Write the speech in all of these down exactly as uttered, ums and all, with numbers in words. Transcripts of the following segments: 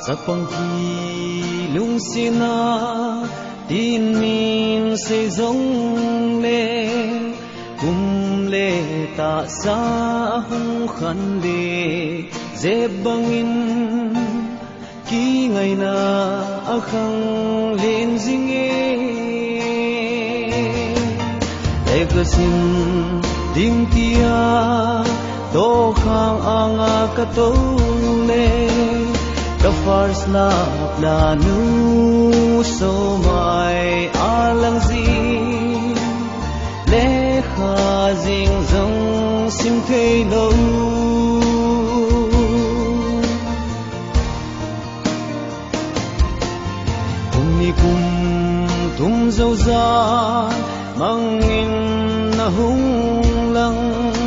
sakpang ki lung sina tin min se zong le kum le ta sa hung khan le ze bangin ki ngai na akhang len zinge egasin ding tia to khang anga ka to le ka fars la planu so mai alang zi le kha jing zong sim thei lo kum ni kum tum zo za mangin na hung lang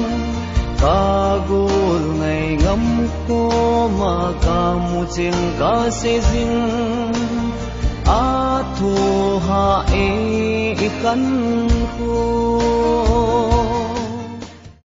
kagul ngai ngam ko ma ka mu chen ka se zin a thu ha e kan ko